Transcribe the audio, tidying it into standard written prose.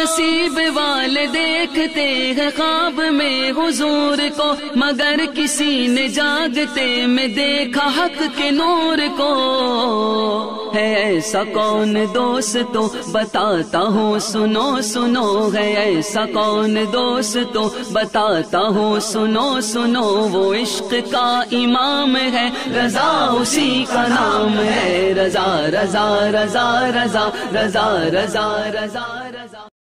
नसीब वाले देखते हैं ख्वाब में हुजूर को, मगर किसी ने जागते में देखा हक के नूर को। है ऐसा कौन दोस्तों बताता हूँ सुनो सुनो, है ऐसा कौन दोस्तों बताता हूँ सुनो सुनो। वो इश्क का इमाम है, रजा उसी का नाम है। रजा रजा रजा रजा रजा रजा रजा रजा।